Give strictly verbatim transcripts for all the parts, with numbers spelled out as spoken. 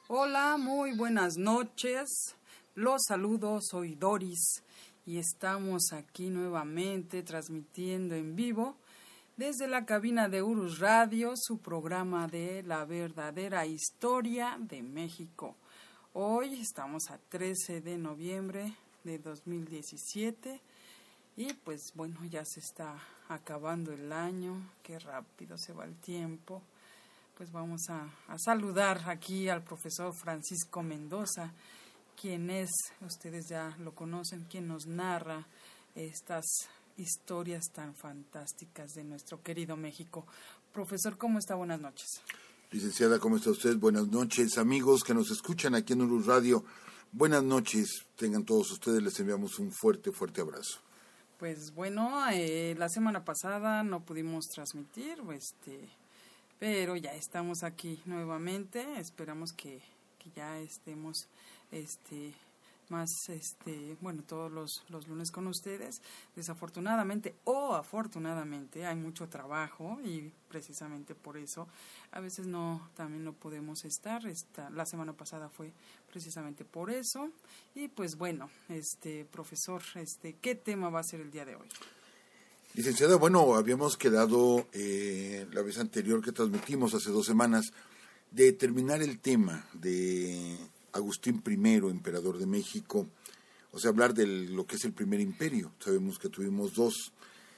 Hola, muy buenas noches. Los saludo, soy Doris y estamos aquí nuevamente transmitiendo en vivo desde la cabina de Urus Radio, su programa de La Verdadera Historia de México. Hoy estamos a trece de noviembre de dos mil diecisiete y pues bueno, ya se está acabando el año, qué rápido se va el tiempo. Pues vamos a, a saludar aquí al profesor Francisco Mendoza, quien es, ustedes ya lo conocen, quien nos narra estas historias tan fantásticas de nuestro querido México. Profesor, ¿cómo está? Buenas noches. Licenciada, ¿cómo está usted? Buenas noches. Amigos que nos escuchan aquí en Urus Radio, buenas noches. Tengan todos ustedes, les enviamos un fuerte, fuerte abrazo. Pues bueno, eh, la semana pasada no pudimos transmitir, este... pero ya estamos aquí nuevamente, esperamos que, que ya estemos este más este bueno todos los, los lunes con ustedes. Desafortunadamente o afortunadamente hay mucho trabajo y precisamente por eso a veces no también no podemos estar. Esta, la semana pasada fue precisamente por eso. Y pues bueno, este profesor, este ¿qué tema va a ser el día de hoy? Licenciada, bueno, habíamos quedado eh, la vez anterior que transmitimos hace dos semanas de terminar el tema de Agustín primero, emperador de México, o sea, hablar de lo que es el primer imperio. Sabemos que tuvimos dos,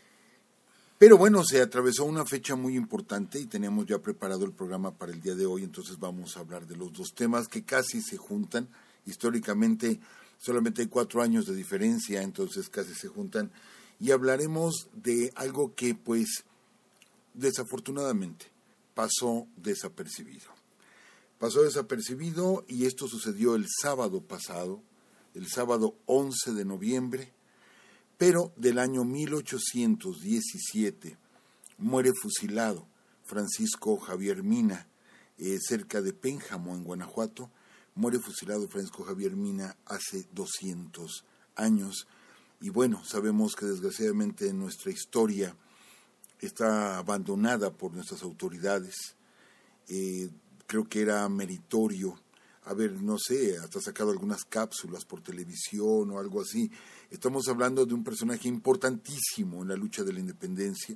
pero bueno, se atravesó una fecha muy importante y teníamos ya preparado el programa para el día de hoy, entonces vamos a hablar de los dos temas que casi se juntan. Históricamente solamente hay cuatro años de diferencia, entonces casi se juntan. Y hablaremos de algo que, pues, desafortunadamente pasó desapercibido. Pasó desapercibido y esto sucedió el sábado pasado, el sábado once de noviembre, pero del año mil ochocientos diecisiete muere fusilado Francisco Javier Mina, eh, cerca de Pénjamo, en Guanajuato. Muere fusilado Francisco Javier Mina hace doscientos años. Y bueno, sabemos que desgraciadamente nuestra historia está abandonada por nuestras autoridades. Eh, creo que era meritorio haber, no sé, hasta sacado algunas cápsulas por televisión o algo así. Estamos hablando de un personaje importantísimo en la lucha de la independencia,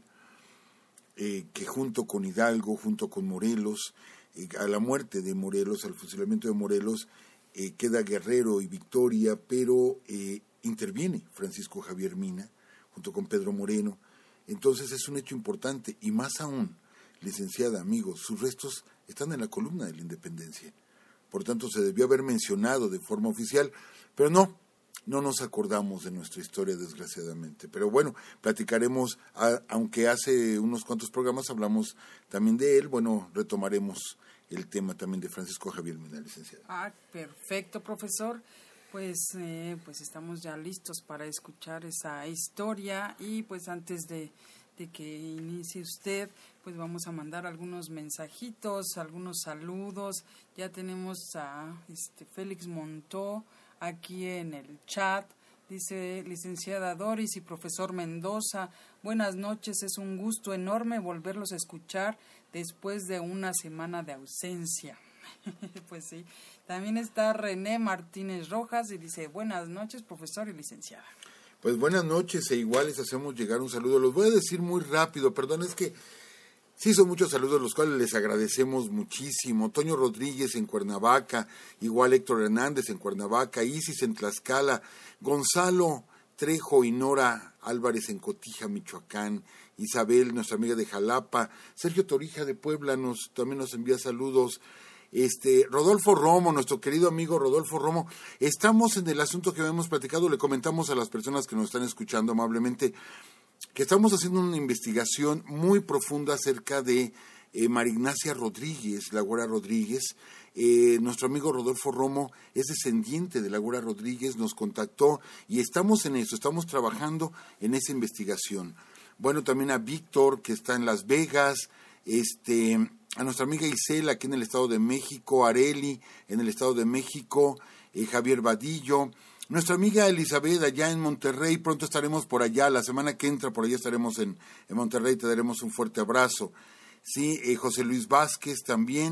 eh, que junto con Hidalgo, junto con Morelos, eh, a la muerte de Morelos, al fusilamiento de Morelos, eh, queda Guerrero y Victoria, pero eh, interviene Francisco Javier Mina junto con Pedro Moreno. Entonces es un hecho importante y más aún, licenciada, amigos, sus restos están en la columna de la independencia. Por tanto, se debió haber mencionado de forma oficial, pero no, no nos acordamos de nuestra historia, desgraciadamente. Pero bueno, platicaremos, a, aunque hace unos cuantos programas hablamos también de él, bueno, retomaremos el tema también de Francisco Javier Mina, licenciada. Ah, perfecto, profesor. Pues, eh, pues estamos ya listos para escuchar esa historia y pues antes de, de que inicie usted, pues vamos a mandar algunos mensajitos, algunos saludos. Ya tenemos a este Félix Montó aquí en el chat. Dice: licenciada Doris y profesor Mendoza, buenas noches, es un gusto enorme volverlos a escuchar después de una semana de ausencia. Pues sí. También está René Martínez Rojas y dice: buenas noches, profesor y licenciada. Pues buenas noches, e igual les hacemos llegar un saludo. Los voy a decir muy rápido, perdón, es que sí son muchos saludos, los cuales les agradecemos muchísimo. Toño Rodríguez en Cuernavaca, igual Héctor Hernández en Cuernavaca, Isis en Tlaxcala, Gonzalo Trejo y Nora Álvarez en Cotija, Michoacán, Isabel, nuestra amiga de Jalapa, Sergio Torija de Puebla nos también nos envía saludos. Este, Rodolfo Romo, nuestro querido amigo Rodolfo Romo, estamos en el asunto que habíamos platicado, le comentamos a las personas que nos están escuchando amablemente, que estamos haciendo una investigación muy profunda acerca de eh, María Ignacia Rodríguez, la Güera Rodríguez. Eh, nuestro amigo Rodolfo Romo es descendiente de la Güera Rodríguez, nos contactó y estamos en eso, estamos trabajando en esa investigación. Bueno, también a Víctor, que está en Las Vegas, este... a nuestra amiga Isela aquí en el Estado de México, Areli en el Estado de México, eh, Javier Vadillo, nuestra amiga Elizabeth allá en Monterrey, pronto estaremos por allá, la semana que entra por allá estaremos en, en Monterrey, te daremos un fuerte abrazo. Sí, eh, José Luis Vázquez también,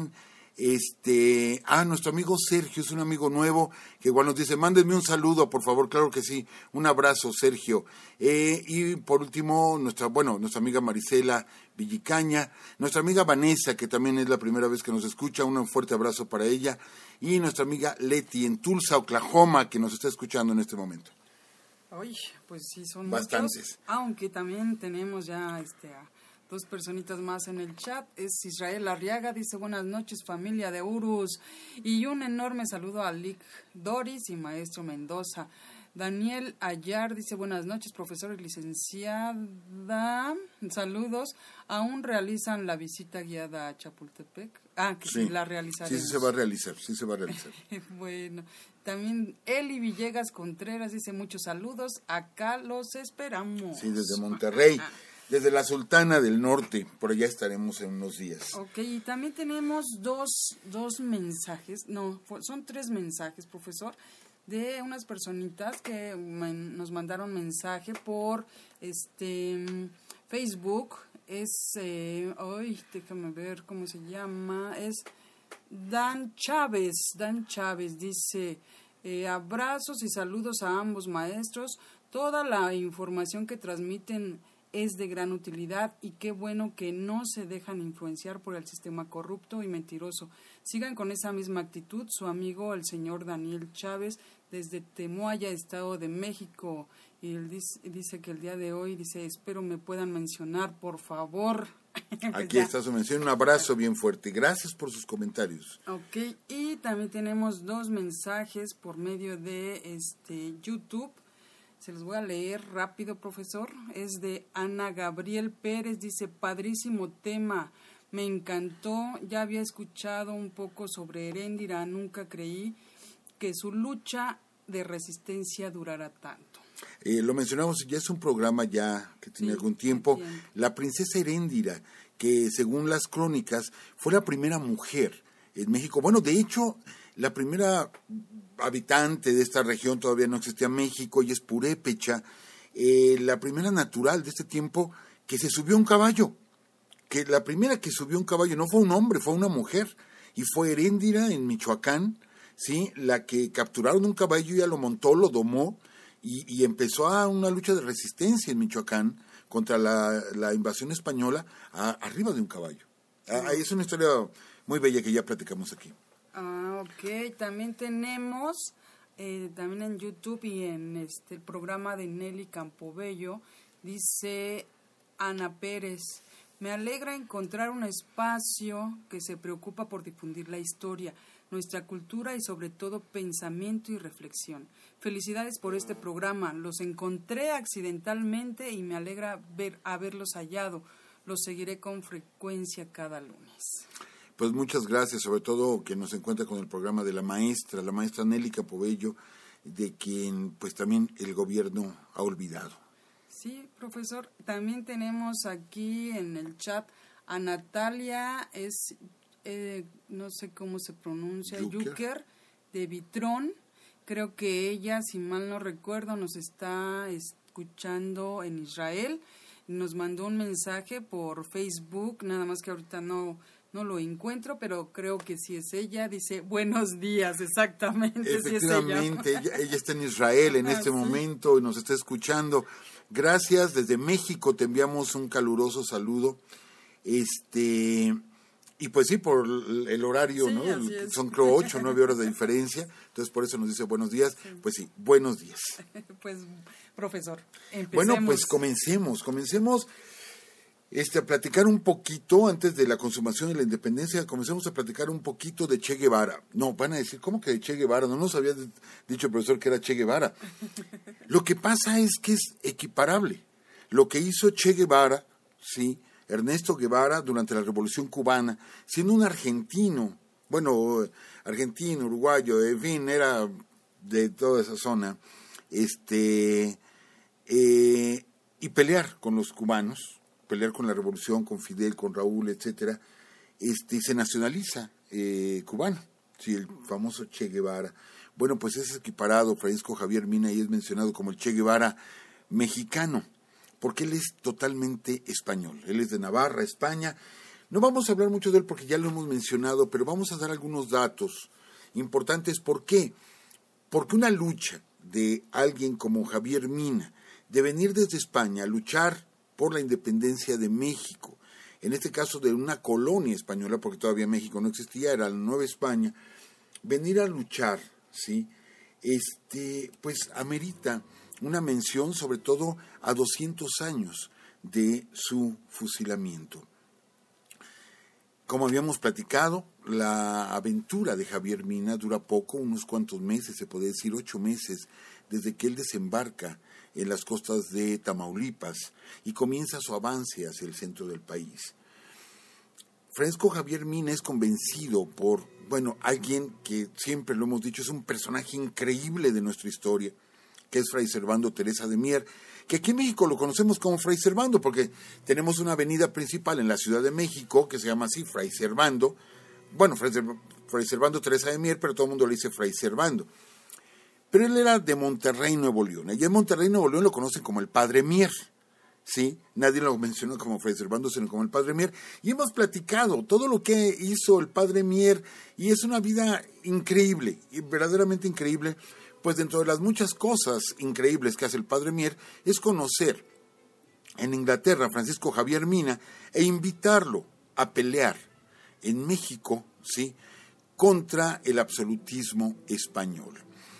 Este, ah, nuestro amigo Sergio es un amigo nuevo que igual nos dice, mándenme un saludo, por favor, claro que sí, un abrazo, Sergio. Eh, y por último, nuestra, bueno, nuestra amiga Marisela Villicaña, nuestra amiga Vanessa, que también es la primera vez que nos escucha, un fuerte abrazo para ella, y nuestra amiga Leti en Tulsa, Oklahoma, que nos está escuchando en este momento. Uy, pues sí, son bastantes. Muchos, aunque también tenemos ya este a dos personitas más en el chat. Es Israel Arriaga, dice buenas noches familia de Urus, y un enorme saludo a Lick Doris y Maestro Mendoza. Daniel Ayar dice buenas noches profesor y licenciada, saludos. ¿Aún realizan la visita guiada a Chapultepec? Ah, que sí, la realizaremos. Sí, se va a realizar, sí se va a realizar. Bueno, también Eli Villegas Contreras dice muchos saludos, acá los esperamos. Sí, desde Monterrey, desde la Sultana del Norte, por allá estaremos en unos días. Ok, y también tenemos dos, dos mensajes, no, son tres mensajes, profesor, de unas personitas que man, nos mandaron mensaje por este Facebook. Es, eh, ay, déjame ver cómo se llama, es Dan Chávez, Dan Chávez dice, eh, abrazos y saludos a ambos maestros, toda la información que transmiten es de gran utilidad y qué bueno que no se dejan influenciar por el sistema corrupto y mentiroso. Sigan con esa misma actitud, su amigo el señor Daniel Chávez desde Temoaya, Estado de México. Y él dice, dice que el día de hoy, dice, espero me puedan mencionar, por favor. Aquí está su mención, un abrazo bien fuerte. Gracias por sus comentarios. Ok, y también tenemos dos mensajes por medio de este YouTube. Se los voy a leer rápido, profesor. Es de Ana Gabriel Pérez, dice, padrísimo tema, me encantó, ya había escuchado un poco sobre Heréndira, nunca creí que su lucha de resistencia durara tanto. Eh, lo mencionamos, ya es un programa ya que tiene sí, algún tiempo. Entiendo. La princesa Heréndira, que según las crónicas fue la primera mujer en México. Bueno, de hecho, la primera habitante de esta región, todavía no existía México, y es purépecha, eh, la primera natural de este tiempo que se subió a un caballo. Que la primera que subió a un caballo no fue un hombre, fue una mujer, y fue Heréndira en Michoacán, ¿sí? La que capturaron un caballo, ya lo montó, lo domó, y, y empezó a una lucha de resistencia en Michoacán contra la, la invasión española a, arriba de un caballo. Sí. Ah, es una historia muy bella que ya platicamos aquí. Ah, ok. También tenemos, eh, también en YouTube y en este el programa de Nelly Campobello, dice Ana Pérez, me alegra encontrar un espacio que se preocupa por difundir la historia, nuestra cultura y sobre todo pensamiento y reflexión. Felicidades por este programa, los encontré accidentalmente y me alegra ver haberlos hallado. Los seguiré con frecuencia cada lunes. Pues muchas gracias, sobre todo que nos encuentra con el programa de la maestra, la maestra Nelly Campobello, de quien pues también el gobierno ha olvidado. Sí, profesor, también tenemos aquí en el chat a Natalia, es, eh, no sé cómo se pronuncia, Yucker, de Vitrón. Creo que ella, si mal no recuerdo, nos está escuchando en Israel. Nos mandó un mensaje por Facebook, nada más que ahorita no, no lo encuentro, pero creo que sí es ella. Dice, buenos días, exactamente. Efectivamente, sí es ella. ella, ella está en Israel en este ah, momento y nos está escuchando. Gracias, desde México te enviamos un caluroso saludo. Este... Y pues sí, por el horario, sí, ¿no? Son creo ocho o nueve horas de diferencia, entonces por eso nos dice buenos días. Sí. Pues sí, buenos días. Pues, profesor, empecemos. Bueno, pues comencemos, comencemos este, a platicar un poquito, antes de la consumación de la independencia, comencemos a platicar un poquito de Che Guevara. No, van a decir, ¿cómo que de Che Guevara? No nos había dicho el profesor que era Che Guevara. Lo que pasa es que es equiparable. Lo que hizo Che Guevara, sí, Ernesto Guevara durante la Revolución Cubana, siendo un argentino, bueno, argentino, uruguayo, en fin, era de toda esa zona, este, eh, y pelear con los cubanos, pelear con la Revolución, con Fidel, con Raúl, etcétera, este, se nacionaliza eh, cubano, sí, el famoso Che Guevara. Bueno, pues es equiparado, Francisco Javier Mina, y es mencionado como el Che Guevara mexicano, porque él es totalmente español, él es de Navarra, España. No vamos a hablar mucho de él porque ya lo hemos mencionado, pero vamos a dar algunos datos importantes. ¿Por qué? Porque una lucha de alguien como Javier Mina, de venir desde España a luchar por la independencia de México, en este caso de una colonia española, porque todavía México no existía, era la Nueva España, venir a luchar, ¿sí? Este, pues amerita una mención, sobre todo a doscientos años de su fusilamiento. Como habíamos platicado, la aventura de Javier Mina dura poco, unos cuantos meses, se puede decir ocho meses, desde que él desembarca en las costas de Tamaulipas y comienza su avance hacia el centro del país. Francisco Javier Mina es convencido por, bueno, alguien que siempre lo hemos dicho, es un personaje increíble de nuestra historia, que es Fray Servando Teresa de Mier, que aquí en México lo conocemos como Fray Servando, porque tenemos una avenida principal en la Ciudad de México que se llama así, Fray Servando. Bueno, Fray, Fray Servando Teresa de Mier, pero todo el mundo le dice Fray Servando. Pero él era de Monterrey, Nuevo León. Allá en Monterrey, Nuevo León lo conocen como el Padre Mier, ¿sí? Nadie lo mencionó como Fray Servando, sino como el Padre Mier. Y hemos platicado todo lo que hizo el Padre Mier, y es una vida increíble, verdaderamente increíble. Pues dentro de las muchas cosas increíbles que hace el Padre Mier es conocer en Inglaterra a Francisco Javier Mina e invitarlo a pelear en México, ¿sí?, contra el absolutismo español.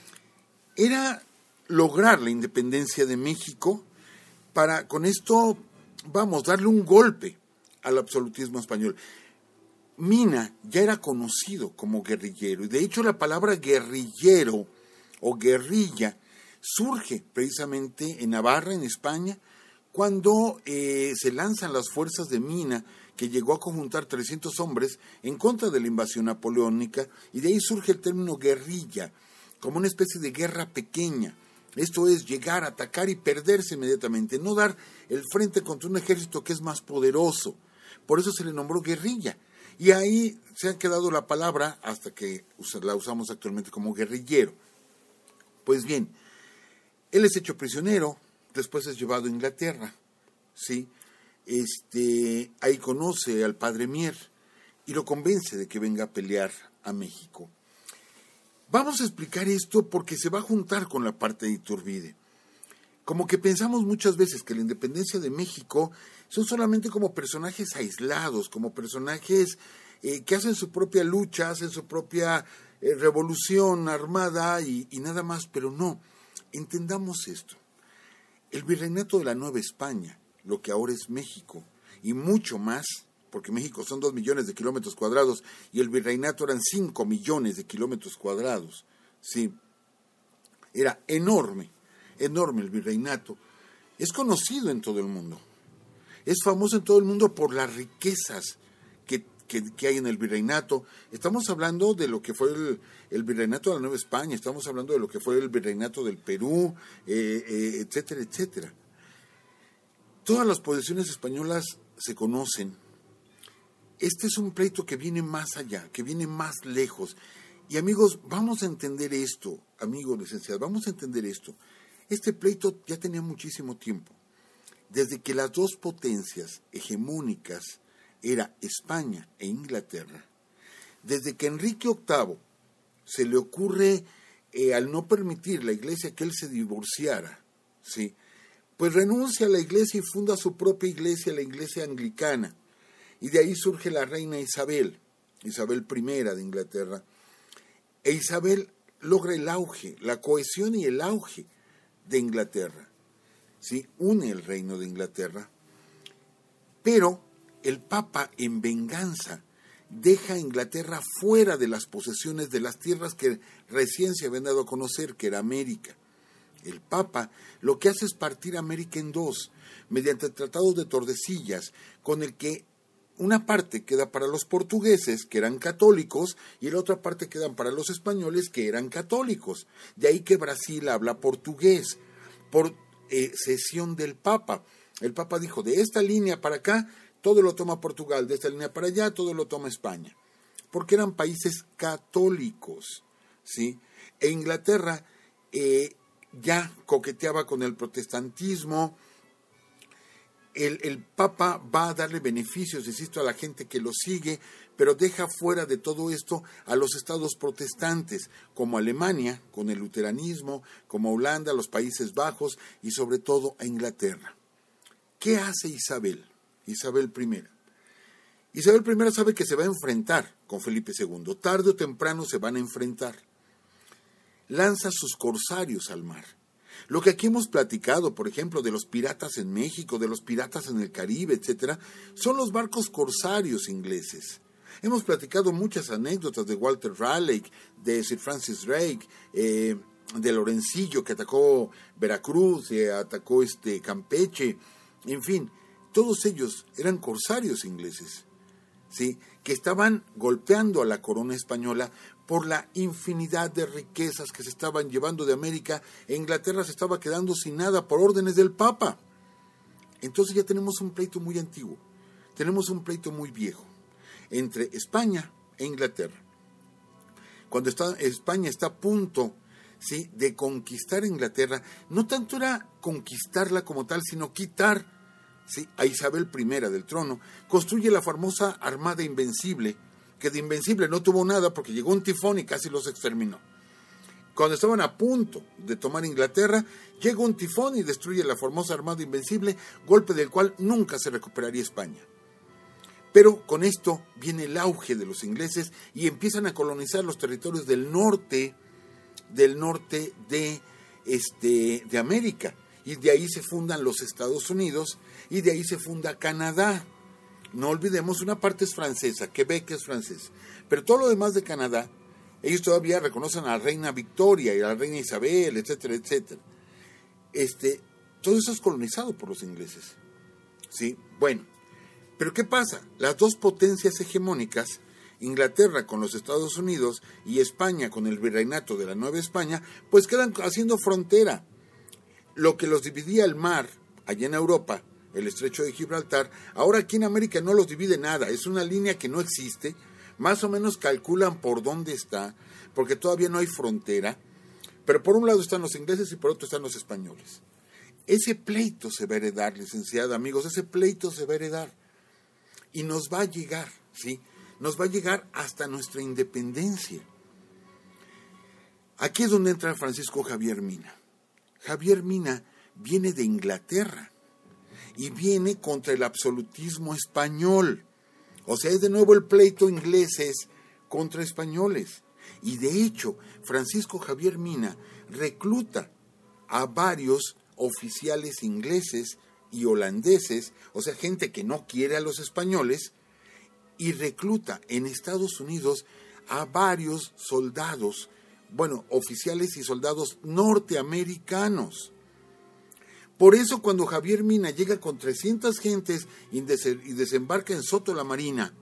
Era lograr la independencia de México para, con esto, vamos, darle un golpe al absolutismo español. Mina ya era conocido como guerrillero, y de hecho la palabra guerrillero o guerrilla surge precisamente en Navarra, en España, cuando eh, se lanzan las fuerzas de Mina, que llegó a conjuntar trescientos hombres en contra de la invasión napoleónica, y de ahí surge el término guerrilla, como una especie de guerra pequeña. Esto es llegar, atacar y perderse inmediatamente, no dar el frente contra un ejército que es más poderoso. Por eso se le nombró guerrilla. Y ahí se ha quedado la palabra hasta que la usamos actualmente como guerrillero. Pues bien, él es hecho prisionero, después es llevado a Inglaterra, ¿sí? Este, ahí conoce al Padre Mier y lo convence de que venga a pelear a México. Vamos a explicar esto porque se va a juntar con la parte de Iturbide. Como que pensamos muchas veces que la independencia de México son solamente como personajes aislados, como personajes eh, que hacen su propia lucha, hacen su propia eh, revolución armada y, y nada más, pero no. Entendamos esto. El virreinato de la Nueva España, lo que ahora es México, y mucho más, porque México son dos millones de kilómetros cuadrados y el virreinato eran cinco millones de kilómetros cuadrados, ¿sí? Era enorme, enorme el virreinato. Es conocido en todo el mundo, es famoso en todo el mundo por las riquezas que, que, que hay en el virreinato. Estamos hablando de lo que fue el, el virreinato de la Nueva España, estamos hablando de lo que fue el virreinato del Perú, eh, eh, etcétera, etcétera. Todas las posesiones españolas se conocen. Este es un pleito que viene más allá, que viene más lejos. Y amigos, vamos a entender esto, amigos licenciados, vamos a entender esto. Este pleito ya tenía muchísimo tiempo. Desde que las dos potencias hegemónicas era España e Inglaterra. Desde que Enrique octavo se le ocurre, eh, al no permitir la iglesia que él se divorciara, ¿sí?, pues renuncia a la iglesia y funda su propia iglesia, la iglesia anglicana. Y de ahí surge la reina Isabel, Isabel primera de Inglaterra. E Isabel logra el auge, la cohesión y el auge de Inglaterra. ¿Sí? Une el reino de Inglaterra. Pero el Papa, en venganza, deja a Inglaterra fuera de las posesiones de las tierras que recién se habían dado a conocer, que era América. El Papa lo que hace es partir América en dos, mediante el Tratado de Tordesillas, con el que una parte queda para los portugueses, que eran católicos, y la otra parte queda para los españoles, que eran católicos. De ahí que Brasil habla portugués, por eh, cesión del Papa. El Papa dijo, de esta línea para acá, todo lo toma Portugal, de esta línea para allá, todo lo toma España. Porque eran países católicos, ¿sí? E Inglaterra eh, ya coqueteaba con el protestantismo, el, el Papa va a darle beneficios, insisto, a la gente que lo sigue, pero deja fuera de todo esto a los estados protestantes, como Alemania, con el luteranismo, como Holanda, los Países Bajos y sobre todo a Inglaterra. ¿Qué hace Isabel? Isabel primera. Isabel primera sabe que se va a enfrentar con Felipe segundo. Tarde o temprano se van a enfrentar. Lanza sus corsarios al mar. Lo que aquí hemos platicado, por ejemplo, de los piratas en México, de los piratas en el Caribe, etcétera, son los barcos corsarios ingleses. Hemos platicado muchas anécdotas de Walter Raleigh, de Sir Francis Drake, eh, de Lorencillo que atacó Veracruz, eh, atacó este Campeche, en fin, todos ellos eran corsarios ingleses, ¿sí?, que estaban golpeando a la corona española por la infinidad de riquezas que se estaban llevando de América, e Inglaterra se estaba quedando sin nada por órdenes del Papa. Entonces ya tenemos un pleito muy antiguo, tenemos un pleito muy viejo entre España e Inglaterra. Cuando está, España está a punto, ¿sí?, de conquistar Inglaterra, no tanto era conquistarla como tal, sino quitar, ¿sí?, a Isabel primera del trono, construye la famosa Armada Invencible, que de invencible no tuvo nada porque llegó un tifón y casi los exterminó. Cuando estaban a punto de tomar Inglaterra, llega un tifón y destruye la famosa Armada Invencible, golpe del cual nunca se recuperaría España. Pero con esto viene el auge de los ingleses y empiezan a colonizar los territorios del norte, del norte de, este, de América. Y de ahí se fundan los Estados Unidos y de ahí se funda Canadá. No olvidemos, una parte es francesa, Quebec es francés, pero todo lo demás de Canadá, ellos todavía reconocen a la reina Victoria y a la reina Isabel, etcétera, etcétera. Este, todo eso es colonizado por los ingleses, ¿sí? Bueno, pero ¿qué pasa? Las dos potencias hegemónicas, Inglaterra con los Estados Unidos y España con el virreinato de la Nueva España, pues quedan haciendo frontera. Lo que los dividía el mar, allá en Europa, el estrecho de Gibraltar, ahora aquí en América no los divide nada, es una línea que no existe, más o menos calculan por dónde está, porque todavía no hay frontera, pero por un lado están los ingleses y por otro están los españoles. Ese pleito se va a heredar, licenciada, amigos, ese pleito se va a heredar, y nos va a llegar, ¿sí? Nos va a llegar hasta nuestra independencia. Aquí es donde entra Francisco Javier Mina. Javier Mina viene de Inglaterra y viene contra el absolutismo español. O sea, es de nuevo el pleito ingleses contra españoles. Y de hecho, Francisco Javier Mina recluta a varios oficiales ingleses y holandeses, o sea, gente que no quiere a los españoles, y recluta en Estados Unidos a varios soldados, bueno, oficiales y soldados norteamericanos. Por eso cuando Javier Mina llega con trescientas gentes y desembarca en Soto la Marina,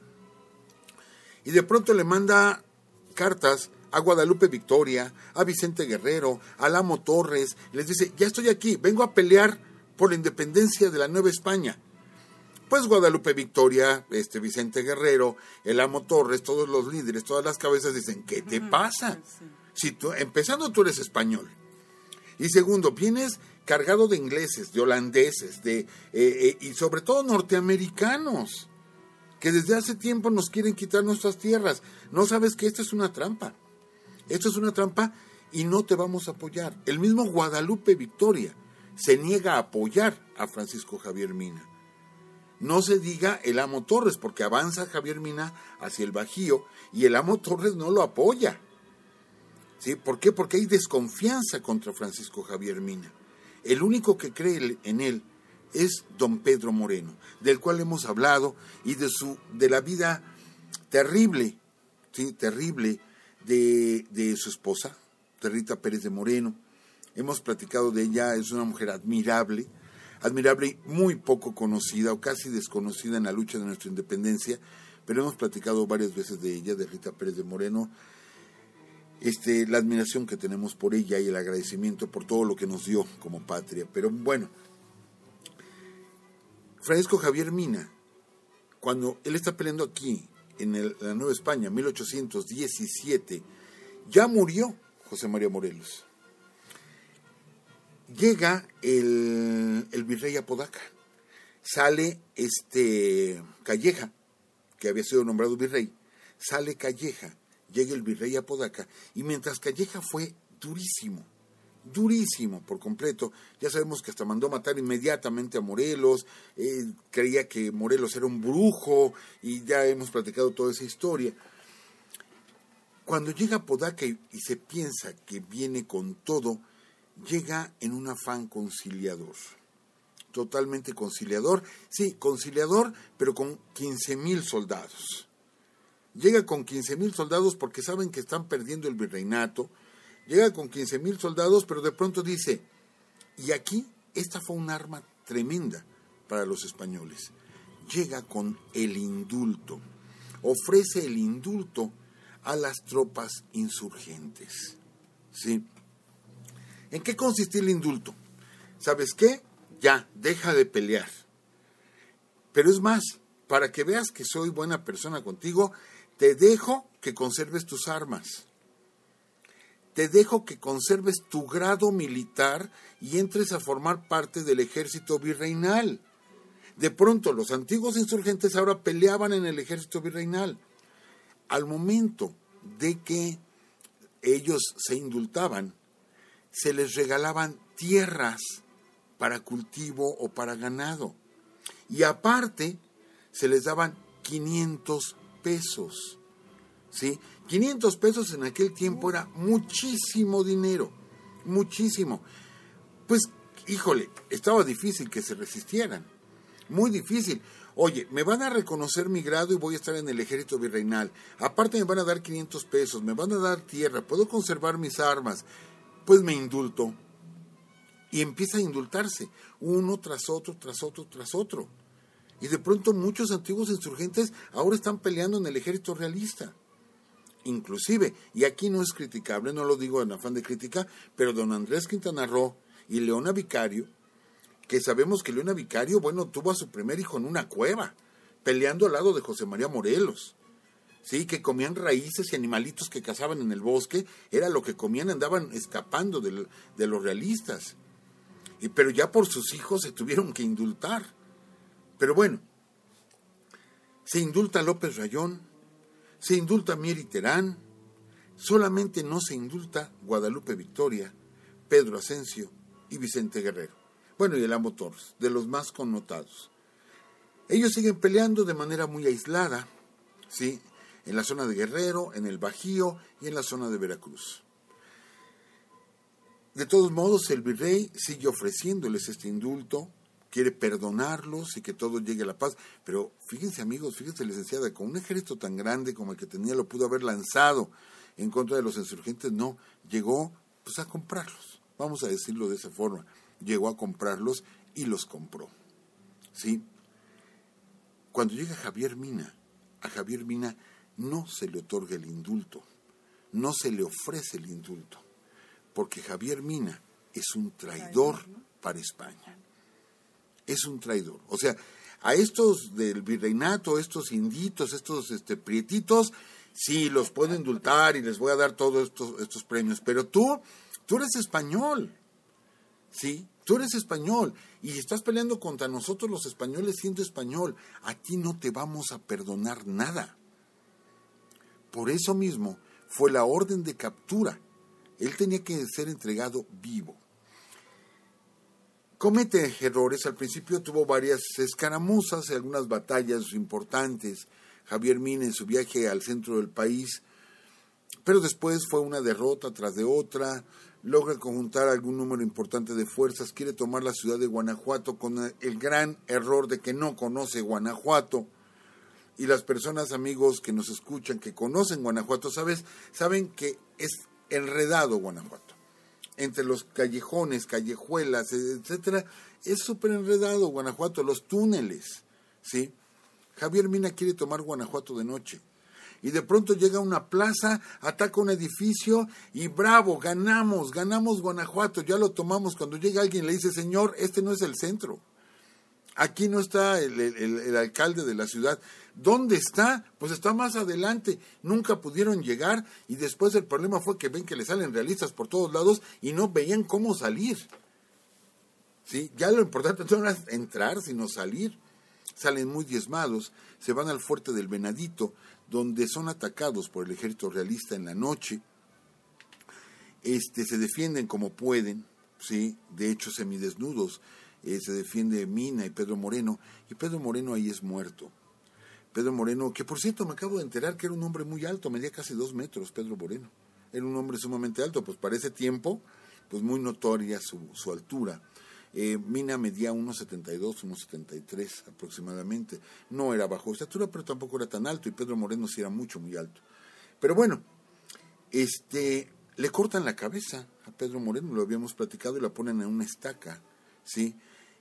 y de pronto le manda cartas a Guadalupe Victoria, a Vicente Guerrero, a Lamo Torres, les dice, ya estoy aquí, vengo a pelear por la independencia de la Nueva España. Pues Guadalupe Victoria, este Vicente Guerrero, el Lamo Torres, todos los líderes, todas las cabezas dicen, ¿qué te pasa? Si tú, empezando tú eres español, y segundo, vienes cargado de ingleses, de holandeses, de eh, eh, y sobre todo norteamericanos, que desde hace tiempo nos quieren quitar nuestras tierras. No sabes que esto es una trampa. Esto es una trampa y no te vamos a apoyar. El mismo Guadalupe Victoria se niega a apoyar a Francisco Javier Mina. No se diga el Lamo Torres, porque avanza Javier Mina hacia el Bajío y el Lamo Torres no lo apoya. ¿Sí? ¿Por qué? Porque hay desconfianza contra Francisco Javier Mina. El único que cree en él es don Pedro Moreno, del cual hemos hablado, y de su de la vida terrible, ¿sí? terrible de, de su esposa, de Rita Pérez de Moreno. Hemos platicado de ella, es una mujer admirable, admirable y muy poco conocida o casi desconocida en la lucha de nuestra independencia, pero hemos platicado varias veces de ella, de Rita Pérez de Moreno, este, la admiración que tenemos por ella y el agradecimiento por todo lo que nos dio como patria. Pero bueno, Francisco Javier Mina, cuando él está peleando aquí, en, el, en la Nueva España, mil ochocientos diecisiete, ya murió José María Morelos. Llega el, el virrey Apodaca. sale este Calleja, que había sido nombrado virrey, sale Calleja, llega el virrey a Apodaca, y mientras Calleja fue durísimo, durísimo por completo, ya sabemos que hasta mandó matar inmediatamente a Morelos, eh, creía que Morelos era un brujo, y ya hemos platicado toda esa historia. Cuando llega a Apodaca y, y se piensa que viene con todo, llega en un afán conciliador, totalmente conciliador, sí, conciliador, pero con quince mil soldados. Llega con quince mil soldados porque saben que están perdiendo el virreinato, llega con quince mil soldados, pero de pronto dice, y aquí esta fue un arma tremenda para los españoles, llega con el indulto, ofrece el indulto a las tropas insurgentes, ¿sí? ¿En qué consistía el indulto? ¿Sabes qué? Ya, deja de pelear. Pero es más, para que veas que soy buena persona contigo, te dejo que conserves tus armas. Te dejo que conserves tu grado militar y entres a formar parte del ejército virreinal. De pronto, los antiguos insurgentes ahora peleaban en el ejército virreinal. Al momento de que ellos se indultaban, se les regalaban tierras para cultivo o para ganado. Y aparte, se les daban quinientos pesos. ¿Sí? quinientos pesos en aquel tiempo era muchísimo dinero, muchísimo. Pues, híjole, estaba difícil que se resistieran, muy difícil. Oye, me van a reconocer mi grado y voy a estar en el ejército virreinal. Aparte me van a dar quinientos pesos, me van a dar tierra, puedo conservar mis armas. Pues me indulto. Y empieza a indultarse, uno tras otro, tras otro, tras otro. Y de pronto muchos antiguos insurgentes ahora están peleando en el ejército realista. Inclusive, y aquí no es criticable, no lo digo en afán de crítica, pero don Andrés Quintana Roo y Leona Vicario, que sabemos que Leona Vicario, bueno, tuvo a su primer hijo en una cueva, peleando al lado de José María Morelos. Sí, que comían raíces y animalitos que cazaban en el bosque, era lo que comían, andaban escapando de, de los realistas. Y, pero ya por sus hijos se tuvieron que indultar. Pero bueno, se indulta a López Rayón, se indulta a Mier y Terán, solamente no se indulta Guadalupe Victoria, Pedro Asensio y Vicente Guerrero. Bueno, y el Amo Torres, de los más connotados. Ellos siguen peleando de manera muy aislada, ¿sí?, en la zona de Guerrero, en el Bajío y en la zona de Veracruz. De todos modos, el virrey sigue ofreciéndoles este indulto, quiere perdonarlos y que todo llegue a la paz. Pero fíjense, amigos, fíjense, licenciada, con un ejército tan grande como el que tenía, lo pudo haber lanzado en contra de los insurgentes. No, llegó pues a comprarlos, vamos a decirlo de esa forma. Llegó a comprarlos y los compró, ¿sí? Cuando llega Javier Mina, a Javier Mina no se le otorga el indulto, no se le ofrece el indulto, porque Javier Mina es un traidor para España. Es un traidor. O sea, a estos del virreinato, estos inditos, estos este, prietitos, sí, los puedo indultar y les voy a dar todos estos, estos premios, pero tú, tú eres español, ¿sí? Tú eres español y estás peleando contra nosotros los españoles siendo español. A ti no te vamos a perdonar nada. Por eso mismo fue la orden de captura. Él tenía que ser entregado vivo. Comete errores. Al principio tuvo varias escaramuzas y algunas batallas importantes. Javier Mina en su viaje al centro del país. Pero después fue una derrota tras de otra. Logra conjuntar algún número importante de fuerzas. Quiere tomar la ciudad de Guanajuato con el gran error de que no conoce Guanajuato. Y las personas, amigos, que nos escuchan, que conocen Guanajuato, ¿sabes? saben que es enredado Guanajuato. Entre los callejones, callejuelas, etcétera, es súper enredado Guanajuato, los túneles, ¿sí? Javier Mina quiere tomar Guanajuato de noche. Y de pronto llega a una plaza, ataca un edificio y bravo, ganamos, ganamos Guanajuato, ya lo tomamos. Cuando llega alguien le dice, señor, este no es el centro. Aquí no está el, el, el alcalde de la ciudad. ¿Dónde está? Pues está más adelante. Nunca pudieron llegar y después el problema fue que ven que le salen realistas por todos lados y no veían cómo salir. ¿sí? Ya lo importante no es entrar, sino salir. Salen muy diezmados, se van al fuerte del Venadito, donde son atacados por el ejército realista en la noche. Este, se defienden como pueden, ¿sí? De hecho semidesnudos, eh, se defiende Mina y Pedro Moreno, y Pedro Moreno ahí es muerto. Pedro Moreno, que por cierto me acabo de enterar que era un hombre muy alto, medía casi dos metros Pedro Moreno, era un hombre sumamente alto, pues para ese tiempo, pues muy notoria su, su altura. Eh, Mina medía uno setenta y dos, uno setenta y tres aproximadamente, no era bajo estatura, pero tampoco era tan alto, y Pedro Moreno sí era mucho, muy alto. Pero bueno, este, le cortan la cabeza a Pedro Moreno, lo habíamos platicado, y la ponen en una estaca, ¿sí?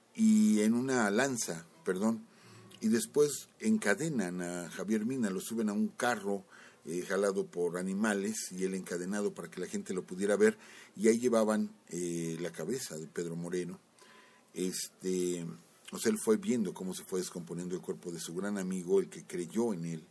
Y en una lanza, perdón, y después encadenan a Javier Mina, lo suben a un carro eh, jalado por animales, y él encadenado para que la gente lo pudiera ver, y ahí llevaban eh, la cabeza de Pedro Moreno. Este, o sea, él fue viendo cómo se fue descomponiendo el cuerpo de su gran amigo, el que creyó en él.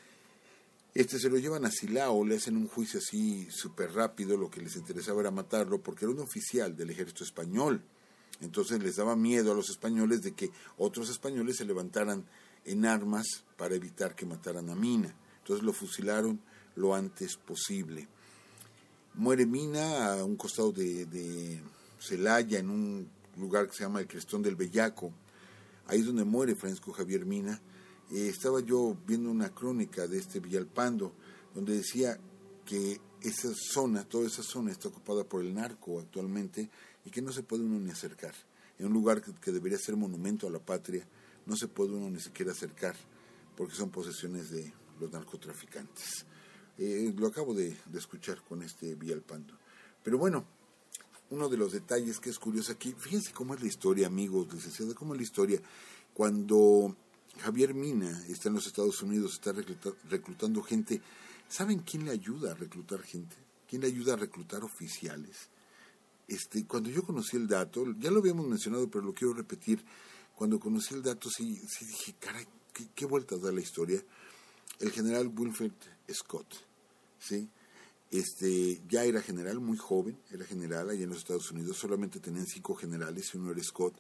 Este, se lo llevan a Silao, le hacen un juicio así súper rápido, lo que les interesaba era matarlo, porque era un oficial del ejército español. Entonces les daba miedo a los españoles de que otros españoles se levantaran en armas para evitar que mataran a Mina. Entonces lo fusilaron lo antes posible. Muere Mina a un costado de, de Celaya, en un lugar que se llama el Crestón del Bellaco. Ahí es donde muere Francisco Javier Mina. Eh, estaba yo viendo una crónica de este Villalpando, donde decía que esa zona, toda esa zona está ocupada por el narco actualmente, y que no se puede uno ni acercar. En un lugar que, que debería ser monumento a la patria, no se puede uno ni siquiera acercar, porque son posesiones de los narcotraficantes. Eh, lo acabo de, de escuchar con este Villalpando. Pero bueno, uno de los detalles que es curioso aquí, fíjense cómo es la historia, amigos, licenciados, cómo es la historia. Cuando Javier Mina está en los Estados Unidos, está recluta, reclutando gente, ¿saben quién le ayuda a reclutar gente? ¿Quién le ayuda a reclutar oficiales? Este, cuando yo conocí el dato, ya lo habíamos mencionado, pero lo quiero repetir, cuando conocí el dato sí, sí dije, caray, ¿qué, qué vueltas da la historia? El general Winfield Scott, ¿sí? Este, ya era general, muy joven, era general allá en los Estados Unidos, solamente tenían cinco generales y uno era Scott,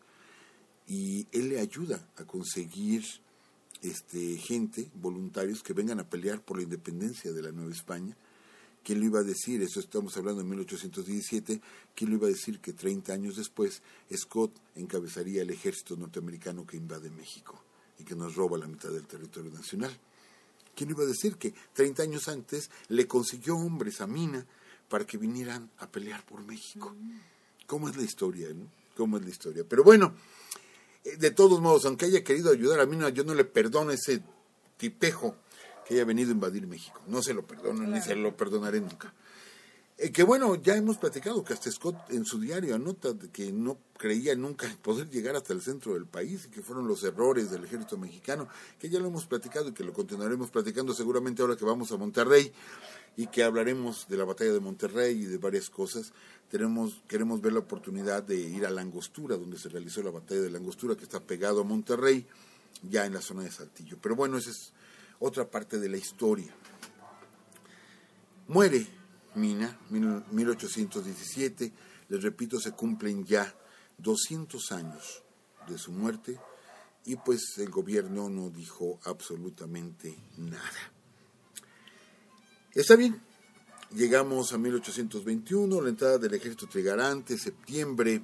y él le ayuda a conseguir este, gente, voluntarios que vengan a pelear por la independencia de la Nueva España. ¿Quién lo iba a decir? Eso estamos hablando en mil ochocientos diecisiete. ¿Quién lo iba a decir que treinta años después Scott encabezaría el ejército norteamericano que invade México y que nos roba la mitad del territorio nacional? ¿Quién iba a decir que treinta años antes le consiguió hombres a Mina para que vinieran a pelear por México? ¿Cómo es la historia, no? ¿Cómo es la historia? Pero bueno, de todos modos, aunque haya querido ayudar a Mina, yo no le perdono ese tipejo que haya venido a invadir México. No se lo perdono, claro, ni se lo perdonaré nunca. Eh, que bueno, ya hemos platicado que hasta Scott en su diario anota que no creía nunca poder llegar hasta el centro del país y que fueron los errores del ejército mexicano, que ya lo hemos platicado y que lo continuaremos platicando seguramente ahora que vamos a Monterrey y que hablaremos de la batalla de Monterrey y de varias cosas. Tenemos, queremos ver la oportunidad de ir a La Angostura, donde se realizó la batalla de La Angostura, que está pegado a Monterrey, ya en la zona de Saltillo. Pero bueno, esa es otra parte de la historia. Muere Mina, mil ochocientos diecisiete, les repito, se cumplen ya doscientos años de su muerte, y pues el gobierno no dijo absolutamente nada. Está bien, llegamos a mil ochocientos veintiuno, la entrada del ejército trigarante, septiembre,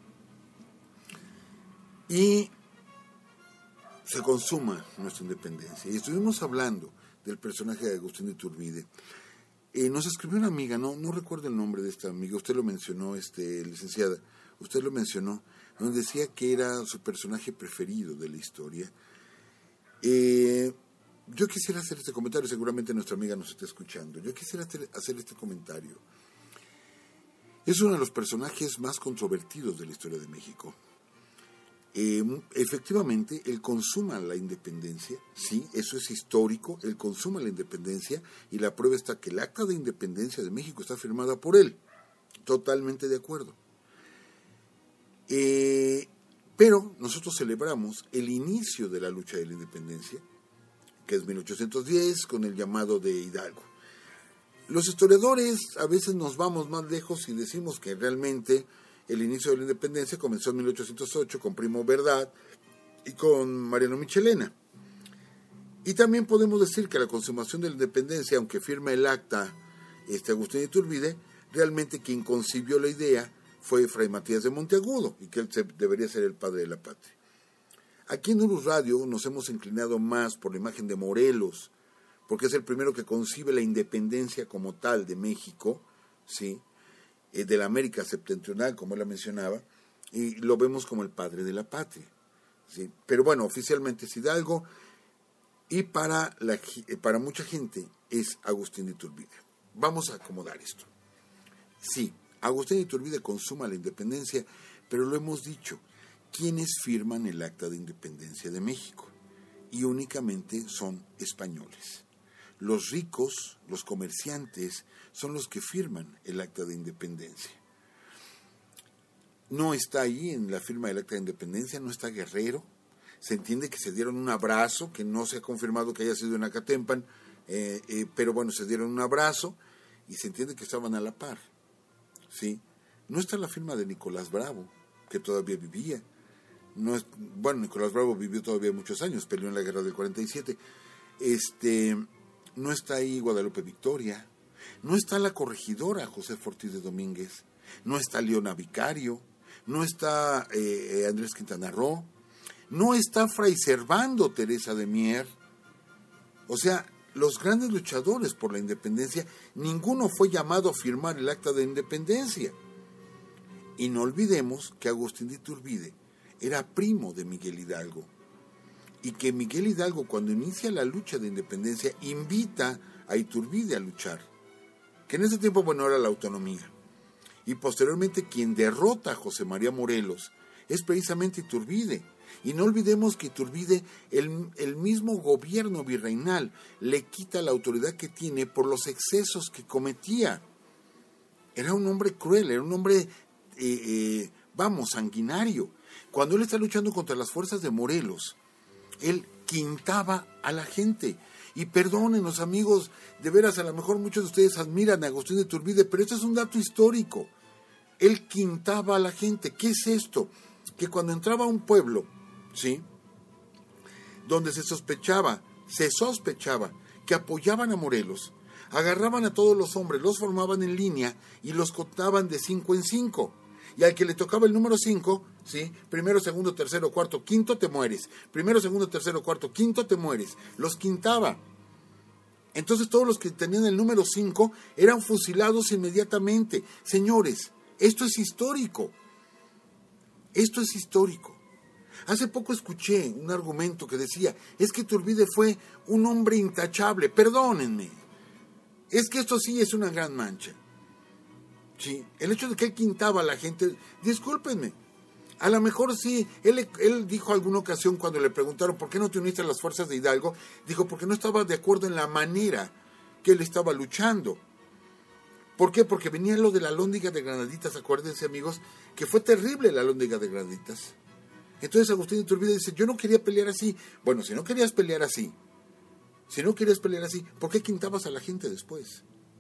y se consuma nuestra independencia. Y estuvimos hablando del personaje de Agustín de Iturbide. Eh, nos escribió una amiga, no no recuerdo el nombre de esta amiga, usted lo mencionó, este, licenciada, usted lo mencionó, nos decía que era su personaje preferido de la historia. Eh, yo quisiera hacer este comentario, seguramente nuestra amiga nos está escuchando, yo quisiera hacer, hacer este comentario. Es uno de los personajes más controvertidos de la historia de México. Eh, efectivamente, él consuma la independencia, sí, eso es histórico, él consuma la independencia, y la prueba está que el acta de independencia de México está firmada por él, totalmente de acuerdo. Eh, pero nosotros celebramos el inicio de la lucha de la independencia, que es mil ochocientos diez, con el llamado de Hidalgo. Los historiadores a veces nos vamos más lejos y decimos que realmente el inicio de la independencia comenzó en mil ochocientos ocho con Primo Verdad y con Mariano Michelena. Y también podemos decir que la consumación de la independencia, aunque firma el acta este Agustín de Iturbide, realmente quien concibió la idea fue Fray Matías de Monteagudo, y que él se, debería ser el padre de la patria. Aquí en Urus Radio nos hemos inclinado más por la imagen de Morelos, porque es el primero que concibe la independencia como tal de México, ¿sí? Eh, de la América septentrional, como él la mencionaba, y lo vemos como el padre de la patria, ¿sí? Pero bueno, oficialmente es Hidalgo, y para, la, para mucha gente es Agustín de Iturbide. Vamos a acomodar esto. Sí, Agustín de Iturbide consuma la independencia, pero lo hemos dicho, ¿quiénes firman el Acta de Independencia de México? Y únicamente son españoles. Los ricos, los comerciantes, son los que firman el Acta de Independencia. No está ahí en la firma del Acta de Independencia, no está Guerrero. Se entiende que se dieron un abrazo, que no se ha confirmado que haya sido en Acatempan, eh, eh, pero bueno, se dieron un abrazo y se entiende que estaban a la par, ¿sí? No está la firma de Nicolás Bravo, que todavía vivía. No es, bueno, Nicolás Bravo vivió todavía muchos años, peleó en la guerra del cuarenta y siete. Este, no está ahí Guadalupe Victoria, no está la corregidora José Ortiz de Domínguez, no está Leona Vicario, no está eh, Andrés Quintana Roo, no está Fray Servando Teresa de Mier. O sea, los grandes luchadores por la independencia, ninguno fue llamado a firmar el Acta de Independencia. Y no olvidemos que Agustín de Iturbide era primo de Miguel Hidalgo, y que Miguel Hidalgo, cuando inicia la lucha de independencia, invita a Iturbide a luchar, que en ese tiempo, bueno, era la autonomía. Y posteriormente quien derrota a José María Morelos es precisamente Iturbide. Y no olvidemos que Iturbide, el, el mismo gobierno virreinal, le quita la autoridad que tiene por los excesos que cometía. Era un hombre cruel, era un hombre, eh, eh, vamos, sanguinario. Cuando él está luchando contra las fuerzas de Morelos, él quintaba a la gente. Y perdónenos, amigos, de veras, a lo mejor muchos de ustedes admiran a Agustín de Iturbide, pero esto es un dato histórico. Él quintaba a la gente. ¿Qué es esto? Que cuando entraba a un pueblo, ¿sí?, donde se sospechaba, se sospechaba que apoyaban a Morelos, agarraban a todos los hombres, los formaban en línea y los contaban de cinco en cinco. Y al que le tocaba el número cinco, ¿sí?, primero, segundo, tercero, cuarto, quinto, te mueres. Primero, segundo, tercero, cuarto, quinto, te mueres. Los quintaba. Entonces todos los que tenían el número cinco eran fusilados inmediatamente. Señores, esto es histórico. Esto es histórico. Hace poco escuché un argumento que decía, es que Iturbide fue un hombre intachable. Perdónenme, es que esto sí es una gran mancha. Sí, el hecho de que él quintaba a la gente, discúlpenme, a lo mejor sí, él, él dijo alguna ocasión cuando le preguntaron ¿por qué no te uniste a las fuerzas de Hidalgo? Dijo, porque no estaba de acuerdo en la manera que él estaba luchando. ¿Por qué? Porque venía lo de la Alhóndiga de Granaditas, acuérdense, amigos, que fue terrible la Alhóndiga de Granaditas. Entonces Agustín de Iturbide dice, yo no quería pelear así. Bueno, si no querías pelear así, si no querías pelear así, ¿por qué quintabas a la gente después?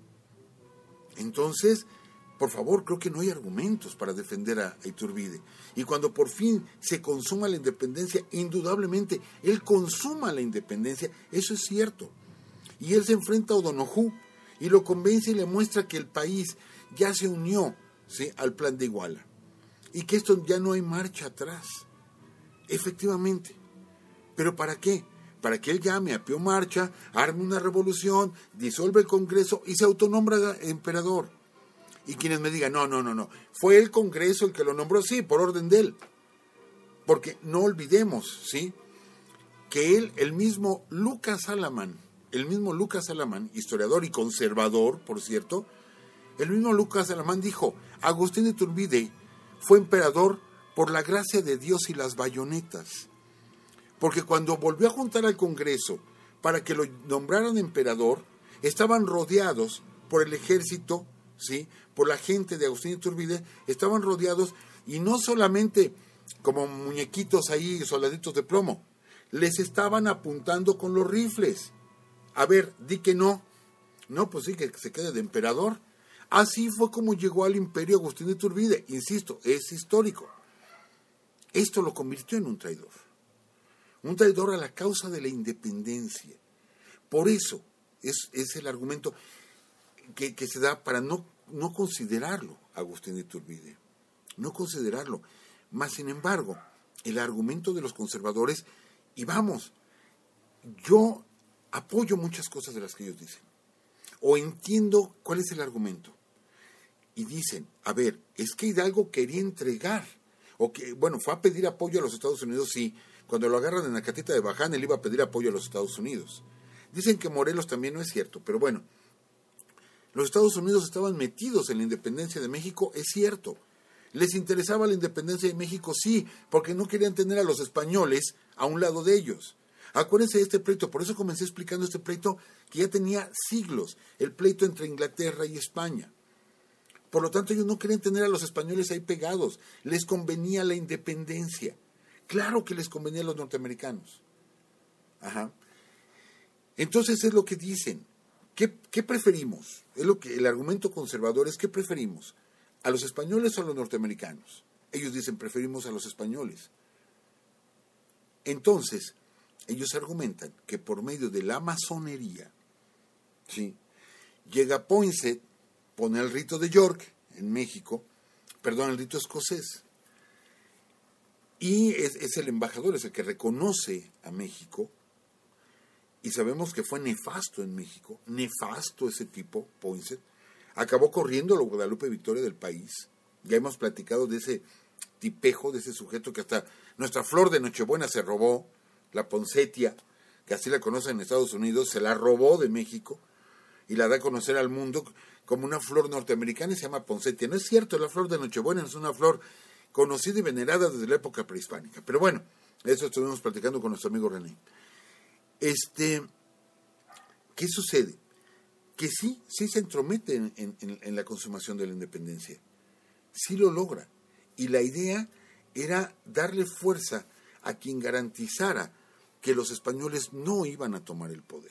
Entonces, por favor, creo que no hay argumentos para defender a, a Iturbide. Y cuando por fin se consuma la independencia, indudablemente, él consuma la independencia, eso es cierto. Y él se enfrenta a O'Donoghue y lo convence y le muestra que el país ya se unió, ¿sí?, al plan de Iguala. Y que esto ya no hay marcha atrás. Efectivamente. ¿Pero para qué? Para que él llame a Pío Marcha, arme una revolución, disuelva el Congreso y se autonombra emperador. Y quienes me digan, no, no, no, no, fue el Congreso el que lo nombró, sí, por orden de él. Porque no olvidemos, ¿sí?, que él, el mismo Lucas Alamán, el mismo Lucas Alamán, historiador y conservador, por cierto, el mismo Lucas Alamán dijo, Agustín de Iturbide fue emperador por la gracia de Dios y las bayonetas. Porque cuando volvió a juntar al Congreso para que lo nombraran emperador, estaban rodeados por el ejército, ¿sí?, por la gente de Agustín de Iturbide, estaban rodeados, y no solamente como muñequitos ahí, soldaditos de plomo, les estaban apuntando con los rifles. A ver, di que no. No, pues sí, que se quede de emperador. Así fue como llegó al imperio Agustín de Iturbide. Insisto, es histórico. Esto lo convirtió en un traidor. Un traidor a la causa de la independencia. Por eso es, es el argumento que, que se da para no, no considerarlo Agustín de Iturbide. No considerarlo. Más sin embargo, el argumento de los conservadores, y vamos, yo apoyo muchas cosas de las que ellos dicen. O entiendo cuál es el argumento. Y dicen, a ver, es que Hidalgo quería entregar, o que, bueno, fue a pedir apoyo a los Estados Unidos, sí. Cuando lo agarran en la catita de Baján, él iba a pedir apoyo a los Estados Unidos. Dicen que Morelos también no es cierto, pero bueno, los Estados Unidos estaban metidos en la independencia de México, es cierto. ¿Les interesaba la independencia de México? Sí, porque no querían tener a los españoles a un lado de ellos. Acuérdense de este pleito, por eso comencé explicando este pleito que ya tenía siglos, el pleito entre Inglaterra y España. Por lo tanto, ellos no querían tener a los españoles ahí pegados, les convenía la independencia. Claro que les convenía a los norteamericanos. Ajá. Entonces es lo que dicen. ¿Qué, qué preferimos? Es lo que el argumento conservador es, ¿qué preferimos? ¿A los españoles o a los norteamericanos? Ellos dicen, preferimos a los españoles. Entonces, ellos argumentan que por medio de la masonería, ¿sí?, llega Poinsett, pone el rito de York en México, perdón, el rito escocés, y es, es el embajador, es el que reconoce a México, y sabemos que fue nefasto en México, nefasto ese tipo, Poinsett, acabó corriendo a la Guadalupe Victoria del país. Ya hemos platicado de ese tipejo, de ese sujeto que hasta nuestra flor de Nochebuena se robó, la Poncetia, que así la conocen en Estados Unidos, se la robó de México y la da a conocer al mundo como una flor norteamericana y se llama Poncetia. No es cierto, la flor de Nochebuena es una flor conocida y venerada desde la época prehispánica. Pero bueno, eso estuvimos platicando con nuestro amigo René. Este, ¿qué sucede? Que sí, sí se entromete en, en, en la consumación de la independencia. Sí lo logra. Y la idea era darle fuerza a quien garantizara que los españoles no iban a tomar el poder.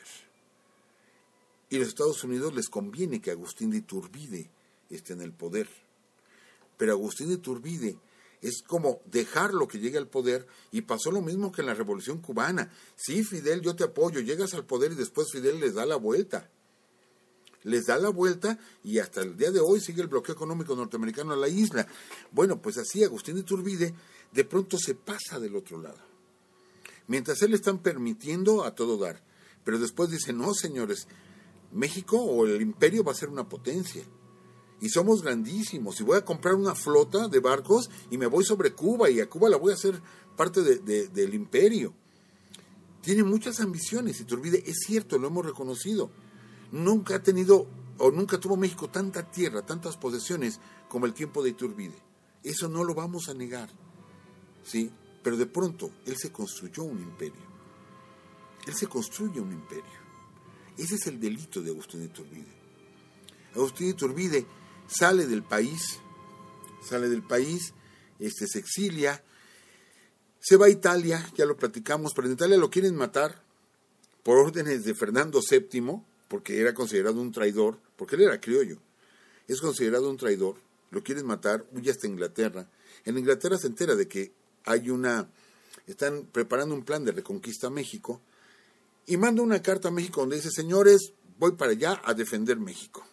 Y a los Estados Unidos les conviene que Agustín de Iturbide esté en el poder. Pero Agustín de Iturbide es como dejarlo que llegue al poder, y pasó lo mismo que en la Revolución Cubana. Sí, Fidel, yo te apoyo, llegas al poder y después Fidel les da la vuelta. Les da la vuelta y hasta el día de hoy sigue el bloqueo económico norteamericano a la isla. Bueno, pues así Agustín de Iturbide de pronto se pasa del otro lado. Mientras él le están permitiendo a todo dar. Pero después dice, no señores, México o el imperio va a ser una potencia. Y somos grandísimos. Y voy a comprar una flota de barcos y me voy sobre Cuba. Y a Cuba la voy a hacer parte de, de, del imperio. Tiene muchas ambiciones Iturbide. Es cierto, lo hemos reconocido. Nunca ha tenido, o nunca tuvo México tanta tierra, tantas posesiones como el tiempo de Iturbide. Eso no lo vamos a negar, ¿sí? Pero de pronto, él se construyó un imperio. Él se construye un imperio. Ese es el delito de Agustín de Iturbide. Agustín de Iturbide sale del país, sale del país, este, se exilia, se va a Italia, ya lo platicamos, pero en Italia lo quieren matar por órdenes de Fernando séptimo, porque era considerado un traidor, porque él era criollo, es considerado un traidor, lo quieren matar, huye hasta Inglaterra. En Inglaterra se entera de que hay una, están preparando un plan de reconquista a México, y manda una carta a México donde dice, señores, voy para allá a defender México.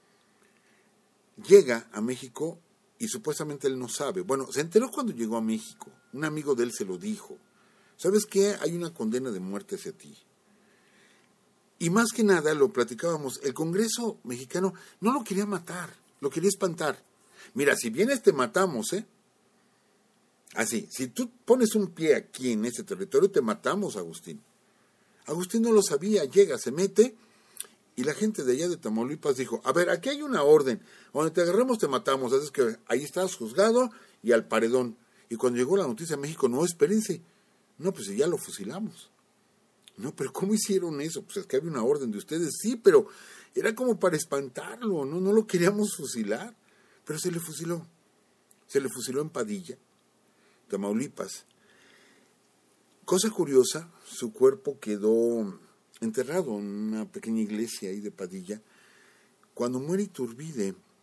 Llega a México y supuestamente él no sabe, bueno, se enteró cuando llegó a México, un amigo de él se lo dijo, ¿sabes qué? Hay una condena de muerte hacia ti. Y más que nada, lo platicábamos, el Congreso mexicano no lo quería matar, lo quería espantar. Mira, si vienes te matamos, ¿eh? Así, si tú pones un pie aquí en ese territorio, te matamos, Agustín. Agustín no lo sabía, llega, se mete, y la gente de allá de Tamaulipas dijo, a ver, aquí hay una orden, donde te agarramos te matamos, así es que ahí estás juzgado y al paredón. Y cuando llegó la noticia a México, no, espérense, no, pues ya lo fusilamos. No, pero ¿cómo hicieron eso? Pues es que había una orden de ustedes, sí, pero era como para espantarlo, no, no lo queríamos fusilar, pero se le fusiló, se le fusiló en Padilla, Tamaulipas. Cosa curiosa, su cuerpo quedó enterrado en una pequeña iglesia ahí de Padilla. Cuando muere Iturbide,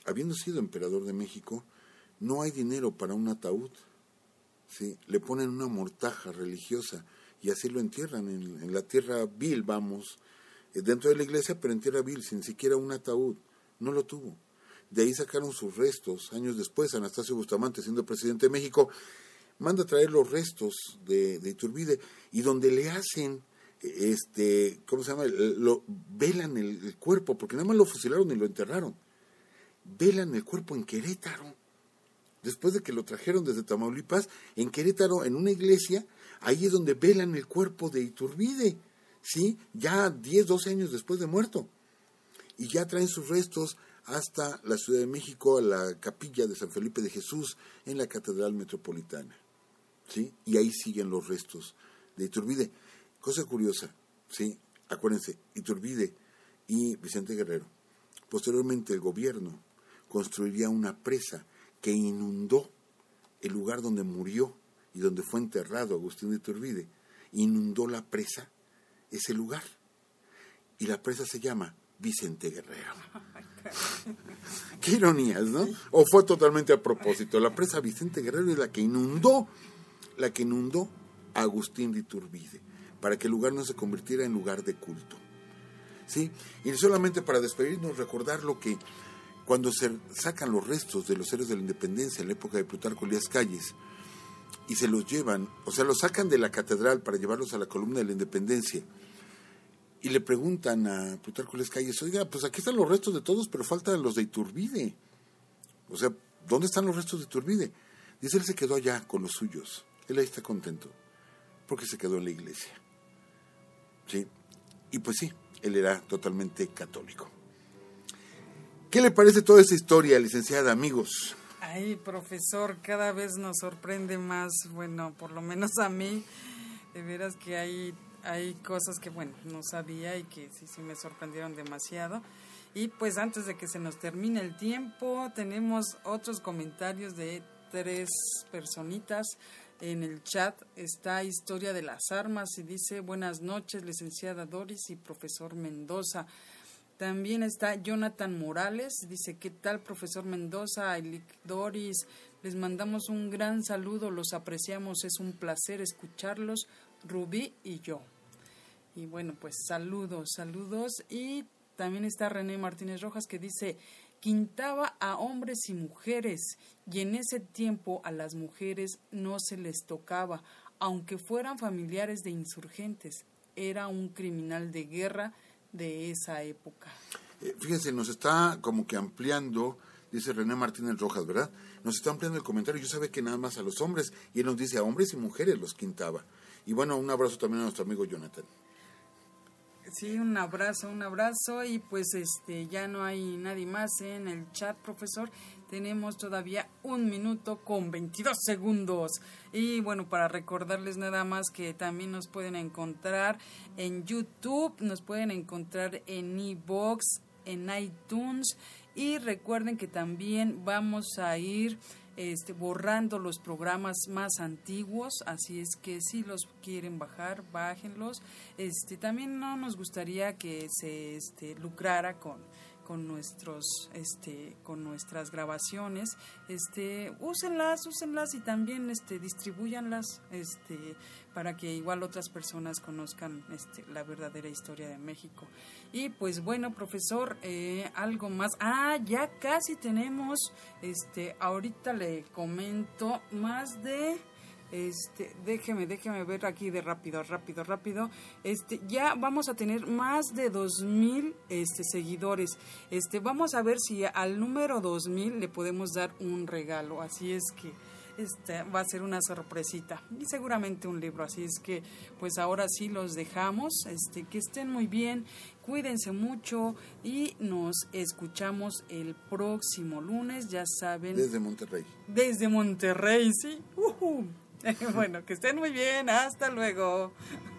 habiendo sido emperador de México, no hay dinero para un ataúd. ¿Sí? Le ponen una mortaja religiosa y así lo entierran en, en la tierra vil, vamos, dentro de la iglesia, pero en tierra vil, sin siquiera un ataúd. No lo tuvo. De ahí sacaron sus restos. Años después, Anastasio Bustamante, siendo presidente de México, manda a traer los restos de, de Iturbide, y donde le hacen, este, ¿cómo se llama? Lo, velan el, el cuerpo, porque nada más lo fusilaron y lo enterraron. Velan el cuerpo en Querétaro. Después de que lo trajeron desde Tamaulipas, en Querétaro, en una iglesia, ahí es donde velan el cuerpo de Iturbide, ¿sí? Ya diez, doce años después de muerto. Y ya traen sus restos hasta la Ciudad de México, a la capilla de San Felipe de Jesús, en la Catedral Metropolitana, ¿sí? Y ahí siguen los restos de Iturbide. Cosa curiosa, ¿sí? Acuérdense, Iturbide y Vicente Guerrero. Posteriormente el gobierno construiría una presa que inundó el lugar donde murió y donde fue enterrado Agustín de Iturbide. Inundó la presa, ese lugar. Y la presa se llama Vicente Guerrero. Qué ironías, ¿no? O fue totalmente a propósito. La presa Vicente Guerrero es la que inundó, la que inundó a Agustín de Iturbide, para que el lugar no se convirtiera en lugar de culto. ¿Sí? Y solamente para despedirnos, recordar lo que cuando se sacan los restos de los héroes de la independencia en la época de Plutarco Elías Calles y se los llevan, o sea, los sacan de la catedral para llevarlos a la columna de la Independencia, y le preguntan a Plutarco Elías Calles, oiga, pues aquí están los restos de todos, pero faltan los de Iturbide. O sea, ¿dónde están los restos de Iturbide? Dice, él se quedó allá con los suyos. Él ahí está contento, porque se quedó en la iglesia. ¿Sí? Y pues sí, él era totalmente católico. ¿Qué le parece toda esa historia, licenciada, amigos? Ay, profesor, cada vez nos sorprende más, bueno, por lo menos a mí, de veras que hay, hay cosas que, bueno, no sabía y que sí, sí me sorprendieron demasiado. Y pues antes de que se nos termine el tiempo, tenemos otros comentarios de tres personitas. En el chat está Historia de las Armas y dice, buenas noches, licenciada Doris y profesor Mendoza. También está Jonathan Morales, dice, ¿qué tal, profesor Mendoza? Y Doris, les mandamos un gran saludo, los apreciamos, es un placer escucharlos, Rubí y yo. Y bueno, pues saludos, saludos. Y también está René Martínez Rojas que dice, quintaba a hombres y mujeres, y en ese tiempo a las mujeres no se les tocaba, aunque fueran familiares de insurgentes. Era un criminal de guerra de esa época. Eh, fíjense, nos está como que ampliando, dice René Martínez Rojas, ¿verdad? Nos está ampliando el comentario. Yo sabía que nada más a los hombres, y él nos dice a hombres y mujeres los quintaba. Y bueno, un abrazo también a nuestro amigo Jonathan. Sí, un abrazo, un abrazo, y pues este ya no hay nadie más en el chat, profesor. Tenemos todavía un minuto con veintidós segundos. Y bueno, para recordarles nada más que también nos pueden encontrar en YouTube, nos pueden encontrar en iVoox, en iTunes, y recuerden que también vamos a ir Este, borrando los programas más antiguos, así es que si los quieren bajar, bájenlos. Este, también no nos gustaría que se este, lucrara con, con nuestros, este, con nuestras grabaciones. Este, úsenlas, úsenlas y también este, distribúyanlas, este, para que igual otras personas conozcan este, la verdadera historia de México. Y pues bueno, profesor, eh, algo más. Ah, ya casi tenemos, este, ahorita le comento más de, este, déjeme, déjeme ver aquí de rápido, rápido, rápido. Este, ya vamos a tener más de dos mil, este, seguidores. Este, vamos a ver si al número dos mil le podemos dar un regalo. Así es que Este, va a ser una sorpresita y seguramente un libro, así es que pues ahora sí los dejamos, este, que estén muy bien, cuídense mucho y nos escuchamos el próximo lunes, ya saben. Desde Monterrey. Desde Monterrey, sí. Uh-huh. Bueno, que estén muy bien, hasta luego.